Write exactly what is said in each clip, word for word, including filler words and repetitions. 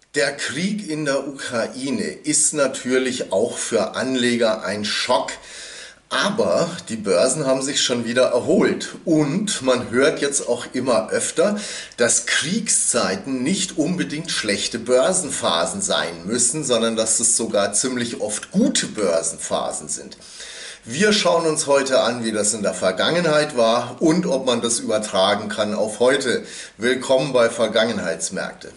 Der Krieg in der Ukraine ist natürlich auch für Anleger ein Schock, aber die Börsen haben sich schon wieder erholt und man hört jetzt auch immer öfter, dass Kriegszeiten nicht unbedingt schlechte Börsenphasen sein müssen, sondern dass es sogar ziemlich oft gute Börsenphasen sind. Wir schauen uns heute an, wie das in der Vergangenheit war und ob man das übertragen kann auf heute. Willkommen bei Vergangenheitsmärkte.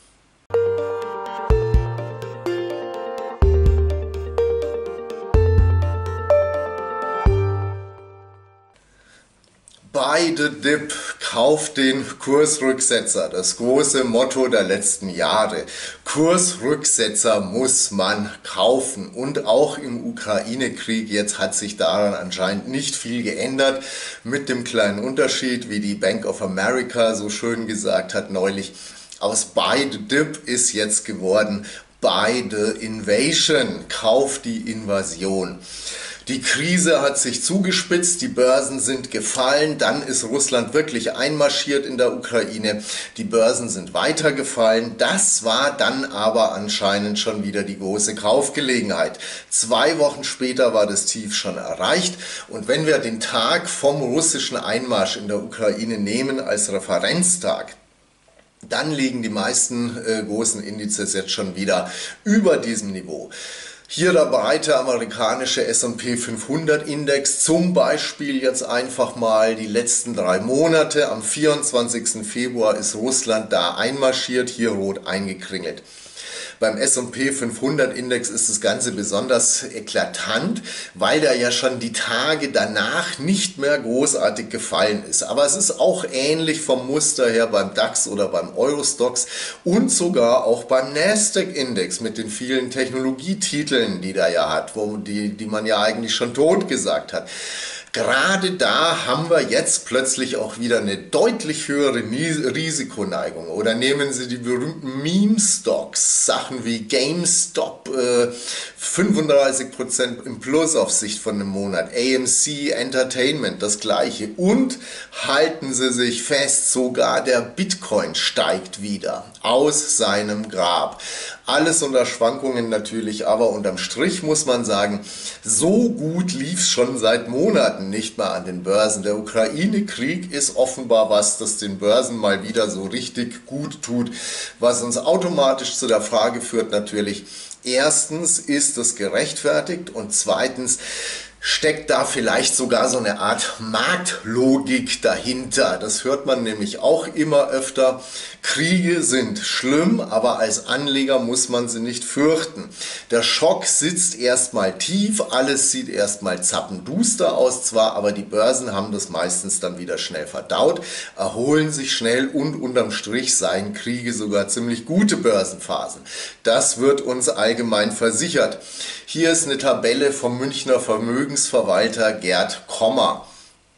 Buy the dip, kauf den Kursrücksetzer, das große Motto der letzten Jahre. Kursrücksetzer muss man kaufen und auch im Ukraine-Krieg jetzt hat sich daran anscheinend nicht viel geändert, mit dem kleinen Unterschied, wie die Bank of America so schön gesagt hat neulich, aus Buy the dip ist jetzt geworden Buy the invasion, kauf die Invasion. Die Krise hat sich zugespitzt, die Börsen sind gefallen, dann ist Russland wirklich einmarschiert in der Ukraine, die Börsen sind weiter gefallen, das war dann aber anscheinend schon wieder die große Kaufgelegenheit. Zwei Wochen später war das Tief schon erreicht und wenn wir den Tag vom russischen Einmarsch in der Ukraine nehmen als Referenztag, dann liegen die meisten äh, großen Indizes jetzt schon wieder über diesem Niveau. Hier der breite amerikanische S und P fünfhundert Index, zum Beispiel jetzt einfach mal die letzten drei Monate. Am vierundzwanzigsten Februar ist Russland da einmarschiert, hier rot eingekringelt. Beim S und P fünfhundert Index ist das Ganze besonders eklatant, weil der ja schon die Tage danach nicht mehr großartig gefallen ist. Aber es ist auch ähnlich vom Muster her beim DAX oder beim Eurostoxx und sogar auch beim Nasdaq Index mit den vielen Technologietiteln, die der ja hat, wo die, die man ja eigentlich schon tot gesagt hat. Gerade da haben wir jetzt plötzlich auch wieder eine deutlich höhere Risikoneigung. Oder nehmen Sie die berühmten Meme-Stocks, Sachen wie GameStop, äh, fünfunddreißig Prozent im Plus auf Sicht von einem Monat, A M C Entertainment, das gleiche. Und halten Sie sich fest, sogar der Bitcoin steigt wieder aus seinem Grab. Alles unter Schwankungen natürlich, aber unterm Strich muss man sagen, so gut lief es schon seit Monaten nicht mehr an den Börsen. Der Ukraine-Krieg ist offenbar was, das den Börsen mal wieder so richtig gut tut, was uns automatisch zu der Frage führt natürlich, erstens, ist das gerechtfertigt und zweitens, steckt da vielleicht sogar so eine Art Marktlogik dahinter. Das hört man nämlich auch immer öfter. Kriege sind schlimm, aber als Anleger muss man sie nicht fürchten. Der Schock sitzt erstmal tief, alles sieht erstmal zappenduster aus zwar, aber die Börsen haben das meistens dann wieder schnell verdaut, erholen sich schnell und unterm Strich seien Kriege sogar ziemlich gute Börsenphasen. Das wird uns allgemein versichert. Hier ist eine Tabelle vom Münchner Vermögensverwalter Gerd Kommer.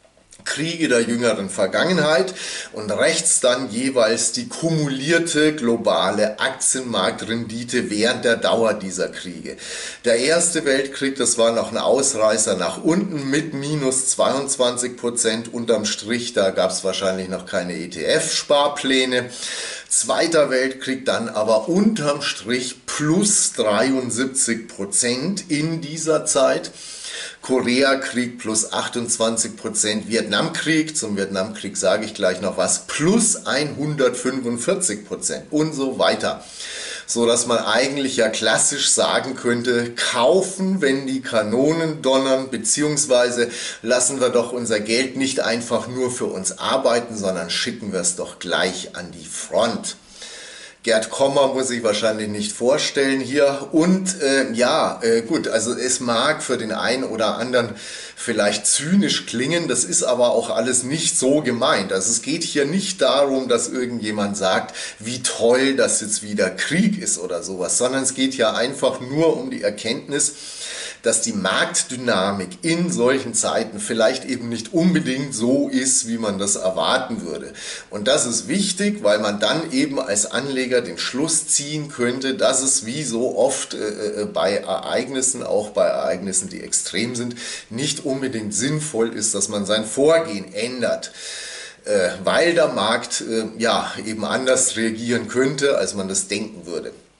Kriege der jüngeren Vergangenheit und rechts dann jeweils die kumulierte globale Aktienmarktrendite während der Dauer dieser Kriege. Der erste Weltkrieg, das war noch ein Ausreißer nach unten mit minus zweiundzwanzig Prozent unterm Strich, da gab es wahrscheinlich noch keine E T F-Sparpläne. Zweiter Weltkrieg dann aber unterm Strich plus dreiundsiebzig Prozent in dieser Zeit. Koreakrieg plus achtundzwanzig Prozent, Vietnamkrieg, zum Vietnamkrieg sage ich gleich noch was, plus hundertfünfundvierzig Prozent und so weiter. So dass man eigentlich ja klassisch sagen könnte, kaufen, wenn die Kanonen donnern, beziehungsweise lassen wir doch unser Geld nicht einfach nur für uns arbeiten, sondern schicken wir es doch gleich an die Front. Gerd Kommer muss ich wahrscheinlich nicht vorstellen hier und äh, ja, äh, gut, also es mag für den einen oder anderen vielleicht zynisch klingen, das ist aber auch alles nicht so gemeint. Also es geht hier nicht darum, dass irgendjemand sagt, wie toll das jetzt wieder Krieg ist oder sowas, sondern es geht ja einfach nur um die Erkenntnis, dass die Marktdynamik in solchen Zeiten vielleicht eben nicht unbedingt so ist, wie man das erwarten würde. Und das ist wichtig, weil man dann eben als Anleger den Schluss ziehen könnte, dass es wie so oft äh, bei Ereignissen, auch bei Ereignissen, die extrem sind, nicht unbedingt sinnvoll ist, dass man sein Vorgehen ändert. Äh, weil der Markt äh, ja eben anders reagieren könnte, als man das denken würde.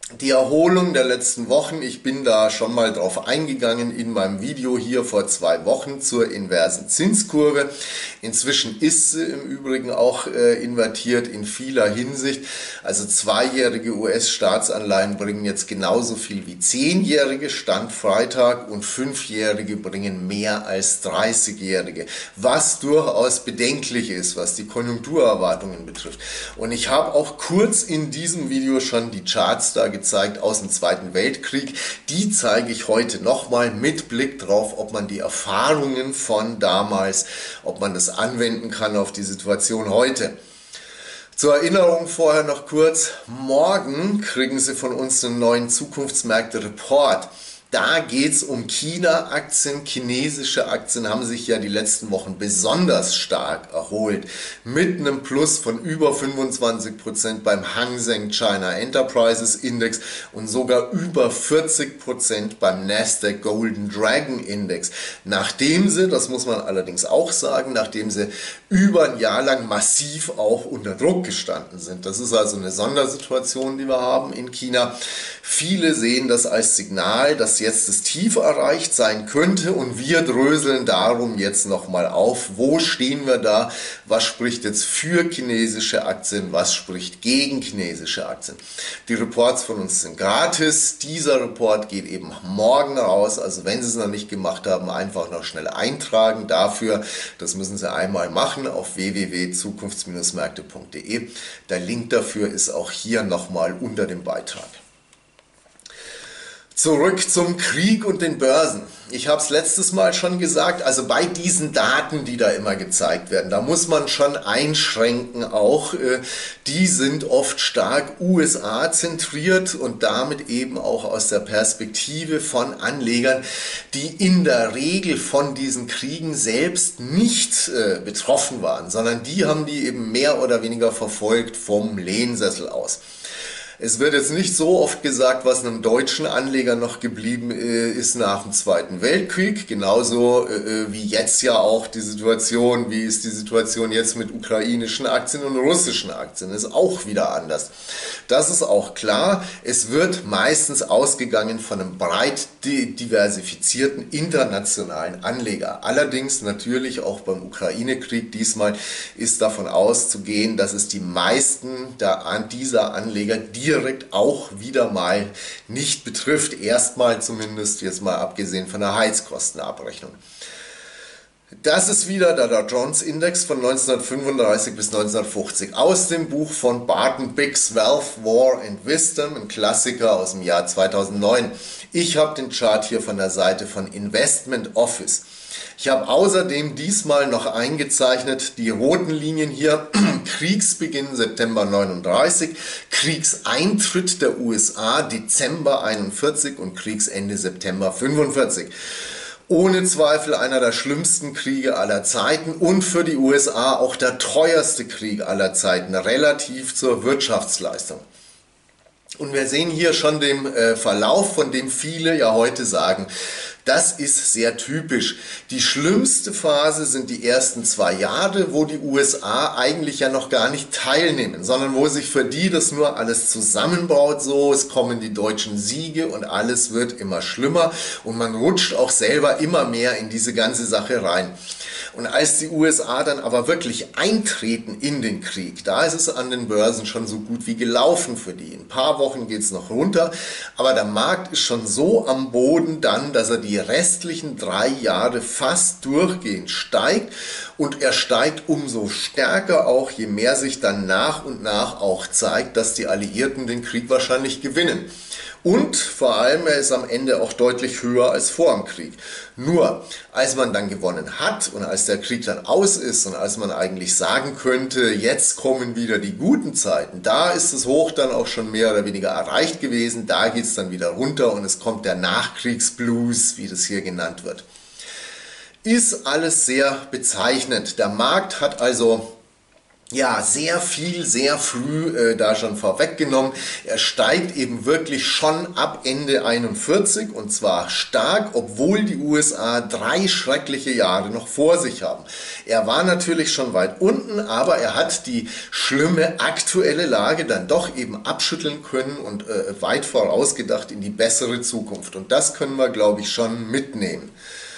Die Erholung der letzten Wochen, ich bin da schon mal drauf eingegangen in meinem Video hier vor zwei Wochen zur inversen Zinskurve. Inzwischen ist sie im Übrigen auch äh, invertiert in vieler Hinsicht. Also zweijährige U S-Staatsanleihen bringen jetzt genauso viel wie zehnjährige, Stand Freitag, und fünfjährige bringen mehr als dreißigjährige, was durchaus bedenklich ist, was die Konjunkturerwartungen betrifft. Und ich habe auch kurz in diesem Video schon die Charts da gezeigt aus dem Zweiten Weltkrieg. Die zeige ich heute nochmal mit Blick drauf, ob man die Erfahrungen von damals, ob man das anwenden kann auf die Situation heute. Zur Erinnerung vorher noch kurz, morgen kriegen Sie von uns einen neuen Zukunftsmärkte-Report. Da geht es um China-Aktien. Chinesische Aktien haben sich ja die letzten Wochen besonders stark erholt. Mit einem Plus von über fünfundzwanzig Prozent beim Hang Seng China Enterprises Index und sogar über vierzig Prozent beim Nasdaq Golden Dragon Index. Nachdem sie, das muss man allerdings auch sagen, nachdem sie über ein Jahr lang massiv auch unter Druck gestanden sind. Das ist also eine Sondersituation, die wir haben in China. Viele sehen das als Signal, dass jetzt das Tief erreicht sein könnte, und wir dröseln darum jetzt nochmal auf, wo stehen wir da, was spricht jetzt für chinesische Aktien, was spricht gegen chinesische Aktien. Die Reports von uns sind gratis, dieser Report geht eben morgen raus, also wenn Sie es noch nicht gemacht haben, einfach noch schnell eintragen dafür, das müssen Sie einmal machen auf w w w punkt zukunfts Märkte punkt de. Der Link dafür ist auch hier nochmal unter dem Beitrag. Zurück zum Krieg und den Börsen. Ich habe es letztes Mal schon gesagt, also bei diesen Daten, die da immer gezeigt werden, da muss man schon einschränken auch, äh, die sind oft stark U S A zentriert und damit eben auch aus der Perspektive von Anlegern, die in der Regel von diesen Kriegen selbst nicht äh, betroffen waren, sondern die haben die eben mehr oder weniger verfolgt vom Lehnsessel aus. Es wird jetzt nicht so oft gesagt, was einem deutschen Anleger noch geblieben ist nach dem Zweiten Weltkrieg. Genauso wie jetzt ja auch die Situation, wie ist die Situation jetzt mit ukrainischen Aktien und russischen Aktien, ist auch wieder anders. Das ist auch klar. Es wird meistens ausgegangen von einem breit diversifizierten internationalen Anleger. Allerdings natürlich auch beim Ukraine-Krieg diesmal ist davon auszugehen, dass es die meisten dieser Anleger direkt auch wieder mal nicht betrifft, erstmal zumindest, jetzt mal abgesehen von der Heizkostenabrechnung. Das ist wieder der Dow Jones Index von neunzehnhundertfünfunddreißig bis neunzehnhundertfünfzig aus dem Buch von Barton Biggs, Wealth, War and Wisdom, ein Klassiker aus dem Jahr zweitausendneun. Ich habe den Chart hier von der Seite von Investment Office. Ich habe außerdem diesmal noch eingezeichnet die roten Linien hier, Kriegsbeginn September neununddreißig, Kriegseintritt der U S A Dezember einundvierzig und Kriegsende September fünfundvierzig. Ohne Zweifel einer der schlimmsten Kriege aller Zeiten und für die U S A auch der teuerste Krieg aller Zeiten, relativ zur Wirtschaftsleistung. Und wir sehen hier schon den äh, Verlauf, von dem viele ja heute sagen, das ist sehr typisch. Die schlimmste Phase sind die ersten zwei Jahre, wo die U S A eigentlich ja noch gar nicht teilnehmen, sondern wo sich für die das nur alles zusammenbaut, so, es kommen die deutschen Siege und alles wird immer schlimmer und man rutscht auch selber immer mehr in diese ganze Sache rein. Und als die U S A dann aber wirklich eintreten in den Krieg, da ist es an den Börsen schon so gut wie gelaufen für die. In ein paar Wochen geht es noch runter, aber der Markt ist schon so am Boden dann, dass er die restlichen drei Jahre fast durchgehend steigt, und er steigt umso stärker auch, je mehr sich dann nach und nach auch zeigt, dass die Alliierten den Krieg wahrscheinlich gewinnen. Und vor allem, er ist am Ende auch deutlich höher als vor dem Krieg. Nur, als man dann gewonnen hat und als der Krieg dann aus ist und als man eigentlich sagen könnte, jetzt kommen wieder die guten Zeiten, da ist das Hoch dann auch schon mehr oder weniger erreicht gewesen, da geht es dann wieder runter und es kommt der Nachkriegsblues, wie das hier genannt wird. Ist alles sehr bezeichnend. Der Markt hat also ja, sehr viel, sehr früh äh, da schon vorweggenommen. Er steigt eben wirklich schon ab Ende einundvierzig und zwar stark, obwohl die U S A drei schreckliche Jahre noch vor sich haben. Er war natürlich schon weit unten, aber er hat die schlimme aktuelle Lage dann doch eben abschütteln können und äh, weit vorausgedacht in die bessere Zukunft. Und das können wir, glaube ich, schon mitnehmen.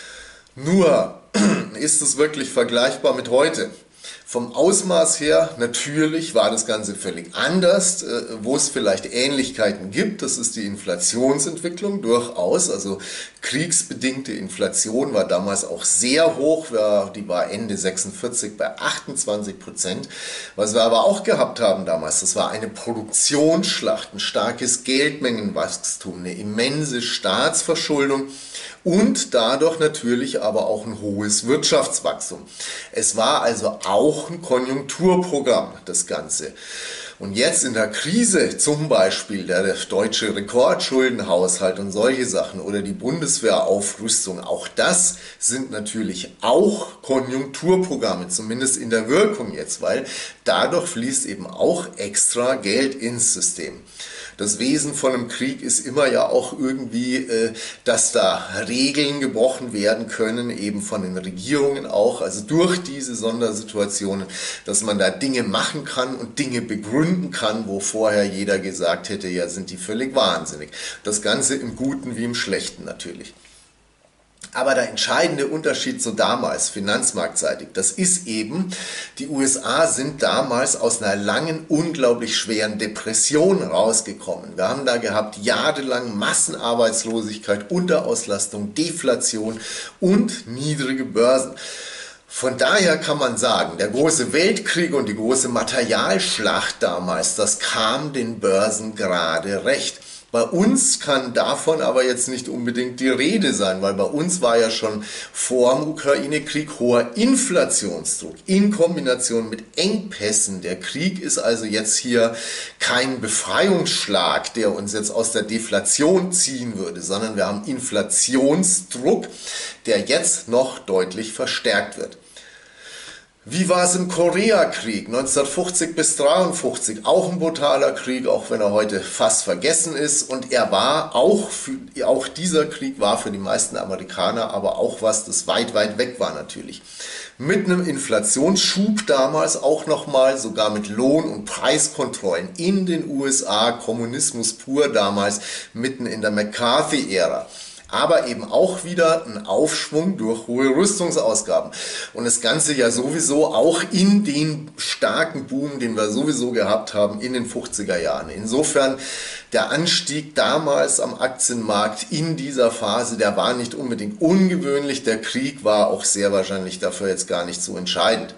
Nur, ist es wirklich vergleichbar mit heute? Vom Ausmaß her, natürlich war das Ganze völlig anders, wo es vielleicht Ähnlichkeiten gibt, das ist die Inflationsentwicklung durchaus, also kriegsbedingte Inflation war damals auch sehr hoch, die war Ende sechsundvierzig bei achtundzwanzig Prozent. Was wir aber auch gehabt haben damals, das war eine Produktionsschlacht, ein starkes Geldmengenwachstum, eine immense Staatsverschuldung, und dadurch natürlich aber auch ein hohes Wirtschaftswachstum. Es war also auch ein Konjunkturprogramm, das Ganze. Und jetzt in der Krise, zum Beispiel der deutsche Rekordschuldenhaushalt und solche Sachen oder die Bundeswehraufrüstung, auch das sind natürlich auch Konjunkturprogramme, zumindest in der Wirkung jetzt, weil dadurch fließt eben auch extra Geld ins System. Das Wesen von einem Krieg ist immer ja auch irgendwie, dass da Regeln gebrochen werden können, eben von den Regierungen auch, also durch diese Sondersituationen, dass man da Dinge machen kann und Dinge begründen kann, wo vorher jeder gesagt hätte, ja, sind die völlig wahnsinnig. Das Ganze im Guten wie im Schlechten natürlich. Aber der entscheidende Unterschied zu damals, finanzmarktseitig, das ist eben, die U S A sind damals aus einer langen, unglaublich schweren Depression rausgekommen. Wir haben da gehabt jahrelang Massenarbeitslosigkeit, Unterauslastung, Deflation und niedrige Börsen. Von daher kann man sagen, der große Weltkrieg und die große Materialschlacht damals, das kam den Börsen gerade recht. Bei uns kann davon aber jetzt nicht unbedingt die Rede sein, weil bei uns war ja schon vor dem Ukraine-Krieg hoher Inflationsdruck in Kombination mit Engpässen. Der Krieg ist also jetzt hier kein Befreiungsschlag, der uns jetzt aus der Deflation ziehen würde, sondern wir haben Inflationsdruck, der jetzt noch deutlich verstärkt wird. Wie war es im Koreakrieg neunzehnhundertfünfzig bis dreiundfünfzig? Auch ein brutaler Krieg, auch wenn er heute fast vergessen ist. Und er war auch, für, auch dieser Krieg war für die meisten Amerikaner aber auch was, das weit, weit weg war natürlich. Mit einem Inflationsschub damals auch nochmal, sogar mit Lohn- und Preiskontrollen in den U S A, Kommunismus pur damals, mitten in der McCarthy-Ära. Aber eben auch wieder ein Aufschwung durch hohe Rüstungsausgaben. Und das Ganze ja sowieso auch in den starken Boom, den wir sowieso gehabt haben in den fünfziger Jahren. Insofern der Anstieg damals am Aktienmarkt in dieser Phase, der war nicht unbedingt ungewöhnlich. Der Krieg war auch sehr wahrscheinlich dafür jetzt gar nicht so entscheidend.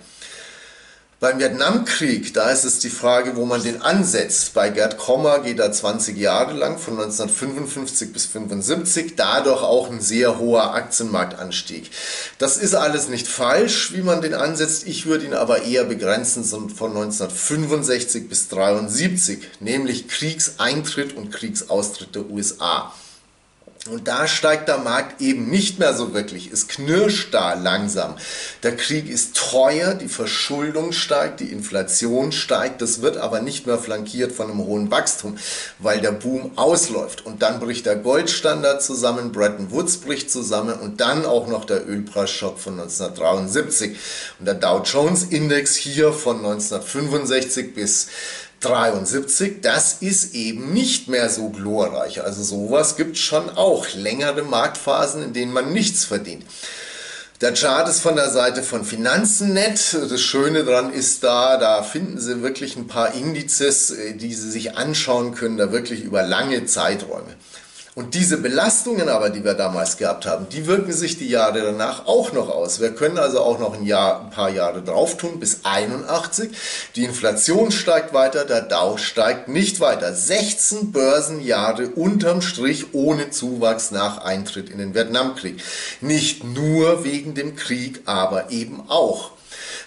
Beim Vietnamkrieg, da ist es die Frage, wo man den ansetzt. Bei Gerd Kommer geht er zwanzig Jahre lang, von neunzehnhundertfünfundfünfzig bis fünfundsiebzig, dadurch auch ein sehr hoher Aktienmarktanstieg. Das ist alles nicht falsch, wie man den ansetzt. Ich würde ihn aber eher begrenzen von neunzehnhundertfünfundsechzig bis dreiundsiebzig, nämlich Kriegseintritt und Kriegsaustritt der U S A. Und da steigt der Markt eben nicht mehr so wirklich, es knirscht da langsam. Der Krieg ist teuer, die Verschuldung steigt, die Inflation steigt, das wird aber nicht mehr flankiert von einem hohen Wachstum, weil der Boom ausläuft. Und dann bricht der Goldstandard zusammen, Bretton Woods bricht zusammen und dann auch noch der Ölpreisschock von neunzehnhundertdreiundsiebzig. Und der Dow Jones Index hier von neunzehnhundertfünfundsechzig bis dreiundsiebzig, das ist eben nicht mehr so glorreich. Also sowas gibt es schon auch. Längere Marktphasen, in denen man nichts verdient. Der Chart ist von der Seite von Finanzen.net. Das Schöne daran ist da, da finden Sie wirklich ein paar Indizes, die Sie sich anschauen können, da wirklich über lange Zeiträume. Und diese Belastungen aber, die wir damals gehabt haben, die wirken sich die Jahre danach auch noch aus. Wir können also auch noch ein, Jahr, ein paar Jahre drauf tun, bis einundachtzig. Die Inflation steigt weiter, der Dow steigt nicht weiter. sechzehn Börsenjahre unterm Strich ohne Zuwachs nach Eintritt in den Vietnamkrieg. Nicht nur wegen dem Krieg, aber eben auch.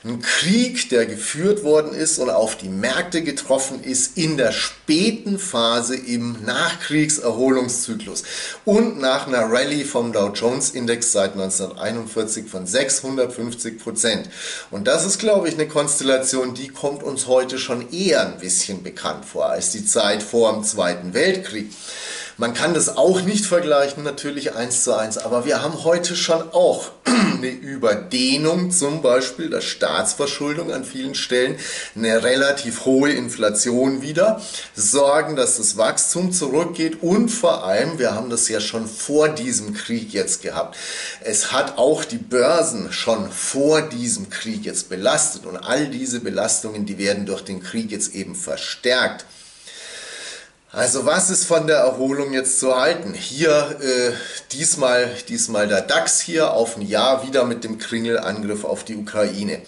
Ein Krieg, der geführt worden ist und auf die Märkte getroffen ist in der späten Phase im Nachkriegserholungszyklus und nach einer Rallye vom Dow Jones Index seit neunzehnhunderteinundvierzig von sechshundertfünfzig Prozent. Und das ist, glaube ich, eine Konstellation, die kommt uns heute schon eher ein bisschen bekannt vor als die Zeit vor dem Zweiten Weltkrieg. Man kann das auch nicht vergleichen, natürlich eins zu eins, aber wir haben heute schon auch eine Überdehnung, zum Beispiel der Staatsverschuldung an vielen Stellen, eine relativ hohe Inflation wieder, sorgen, dass das Wachstum zurückgeht und vor allem, wir haben das ja schon vor diesem Krieg jetzt gehabt, es hat auch die Börsen schon vor diesem Krieg jetzt belastet und all diese Belastungen, die werden durch den Krieg jetzt eben verstärkt. Also was ist von der Erholung jetzt zu halten? Hier äh, diesmal, diesmal der DAX hier auf ein Jahr wieder mit dem Kringelangriff auf die Ukraine.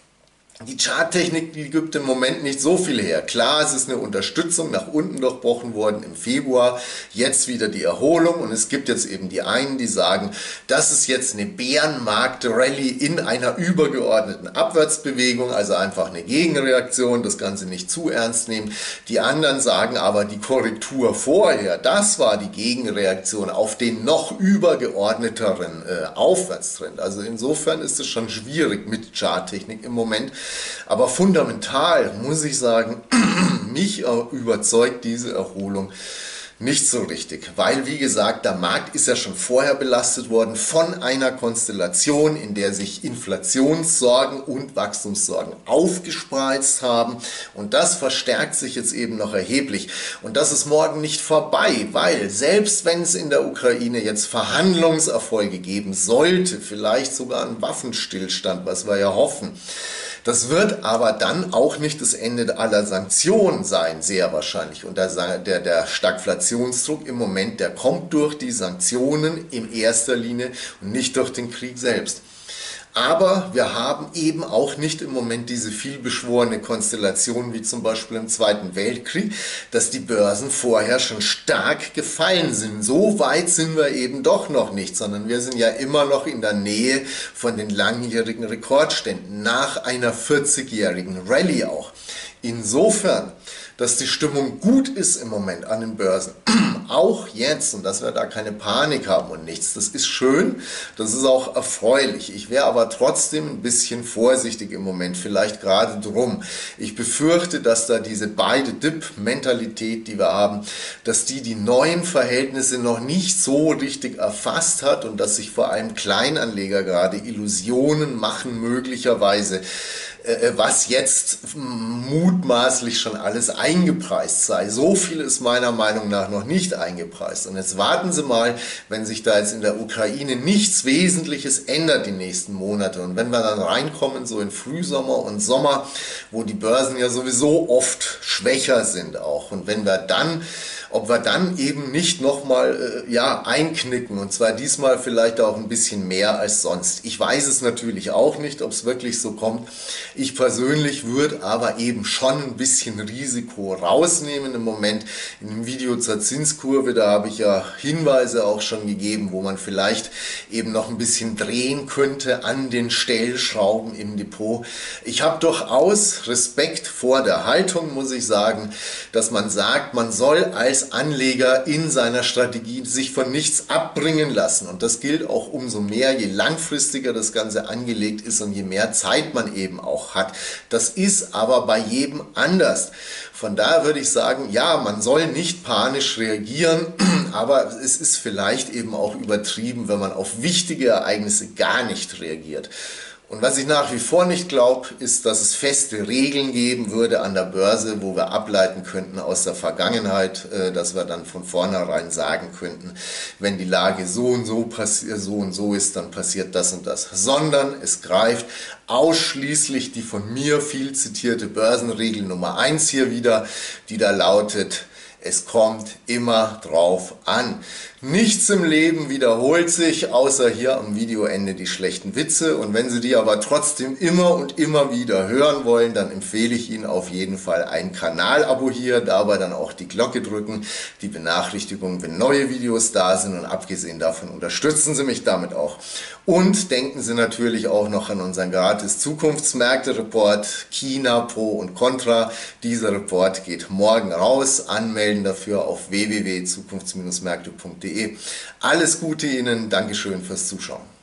Die Charttechnik, die gibt im Moment nicht so viel her. Klar, es ist eine Unterstützung nach unten durchbrochen worden im Februar, jetzt wieder die Erholung und es gibt jetzt eben die einen, die sagen, das ist jetzt eine Bärenmarkt-Rallye in einer übergeordneten Abwärtsbewegung, also einfach eine Gegenreaktion, das Ganze nicht zu ernst nehmen. Die anderen sagen aber, die Korrektur vorher, das war die Gegenreaktion auf den noch übergeordneteren äh, Aufwärtstrend. Also insofern ist es schon schwierig mit Charttechnik im Moment. Aber fundamental muss ich sagen, mich überzeugt diese Erholung nicht so richtig, weil wie gesagt, der Markt ist ja schon vorher belastet worden von einer Konstellation, in der sich Inflationssorgen und Wachstumssorgen aufgespreizt haben und das verstärkt sich jetzt eben noch erheblich und das ist morgen nicht vorbei, weil selbst wenn es in der Ukraine jetzt Verhandlungserfolge geben sollte, vielleicht sogar einen Waffenstillstand, was wir ja hoffen, das wird aber dann auch nicht das Ende aller Sanktionen sein, sehr wahrscheinlich. Und der, der, der Stagflationsdruck im Moment, der kommt durch die Sanktionen in erster Linie und nicht durch den Krieg selbst. Aber wir haben eben auch nicht im Moment diese vielbeschworene Konstellation wie zum Beispiel im Zweiten Weltkrieg, dass die Börsen vorher schon stark gefallen sind. So weit sind wir eben doch noch nicht, sondern wir sind ja immer noch in der Nähe von den langjährigen Rekordständen, nach einer vierzigjährigen Rallye auch. Insofern, dass die Stimmung gut ist im Moment an den Börsen, auch jetzt, und dass wir da keine Panik haben und nichts, das ist schön, das ist auch erfreulich. Ich wäre aber trotzdem ein bisschen vorsichtig im Moment, vielleicht gerade drum. Ich befürchte, dass da diese beide Dip-Mentalität, die wir haben, dass die die neuen Verhältnisse noch nicht so richtig erfasst hat und dass sich vor allem Kleinanleger gerade Illusionen machen, möglicherweise, was jetzt mutmaßlich schon alles eingepreist sei. So viel ist meiner Meinung nach noch nicht eingepreist. Und jetzt warten Sie mal, wenn sich da jetzt in der Ukraine nichts Wesentliches ändert die nächsten Monate und wenn wir dann reinkommen, so in Frühsommer und Sommer, wo die Börsen ja sowieso oft schwächer sind auch und wenn wir dann ob wir dann eben nicht nochmal äh, ja, einknicken und zwar diesmal vielleicht auch ein bisschen mehr als sonst. Ich weiß es natürlich auch nicht, ob es wirklich so kommt. Ich persönlich würde aber eben schon ein bisschen Risiko rausnehmen im Moment. In dem Video zur Zinskurve, da habe ich ja Hinweise auch schon gegeben, wo man vielleicht eben noch ein bisschen drehen könnte an den Stellschrauben im Depot. Ich habe durchaus Respekt vor der Haltung, muss ich sagen, dass man sagt, man soll als Anleger in seiner Strategie sich von nichts abbringen lassen. Und das gilt auch umso mehr, je langfristiger das Ganze angelegt ist und je mehr Zeit man eben auch hat. Das ist aber bei jedem anders. Von daher würde ich sagen, ja, man soll nicht panisch reagieren, aber es ist vielleicht eben auch übertrieben, wenn man auf wichtige Ereignisse gar nicht reagiert. Und was ich nach wie vor nicht glaube, ist, dass es feste Regeln geben würde an der Börse, wo wir ableiten könnten aus der Vergangenheit, dass wir dann von vornherein sagen könnten, wenn die Lage so und so passiert, so und so ist, dann passiert das und das. Sondern es greift ausschließlich die von mir viel zitierte Börsenregel Nummer eins hier wieder, die da lautet: Es kommt immer drauf an. Nichts im Leben wiederholt sich, außer hier am Videoende die schlechten Witze. Und wenn Sie die aber trotzdem immer und immer wieder hören wollen, dann empfehle ich Ihnen auf jeden Fall ein Kanalabo hier, dabei dann auch die Glocke drücken, die Benachrichtigung, wenn neue Videos da sind, und abgesehen davon unterstützen Sie mich damit auch. Und denken Sie natürlich auch noch an unseren gratis Zukunftsmärkte-Report, China, Pro und Contra. Dieser Report geht morgen raus. Anmelden dafür auf w w w punkt zukunfts Märkte punkt de. Alles Gute Ihnen, Dankeschön fürs Zuschauen.